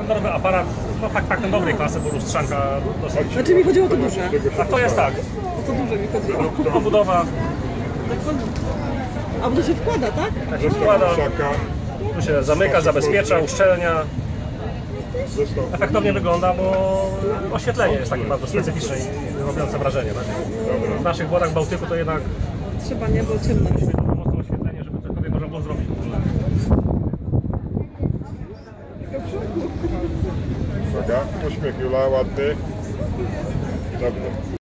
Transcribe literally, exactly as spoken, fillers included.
standardowy aparat, no tak, tak, ten dobrej klasy, bo lustrzanka dosyć... Znaczy mi chodziło o to duże. A to jest tak. O to duże mi chodziło. Obudowa, A bo to się wkłada, tak? tak się wkłada, tu się zamyka, zabezpiecza, uszczelnia. Efektownie wygląda, bo oświetlenie jest takie bardzo specyficzne i robiące wrażenie. Tak? W naszych wodach Bałtyku to jednak Trzeba nie, bo ciemno. mocno oświetlenie, żeby cokolwiek można było zrobić w ogóle. Uwaga, uśmiech Jula, ładny. Dobry.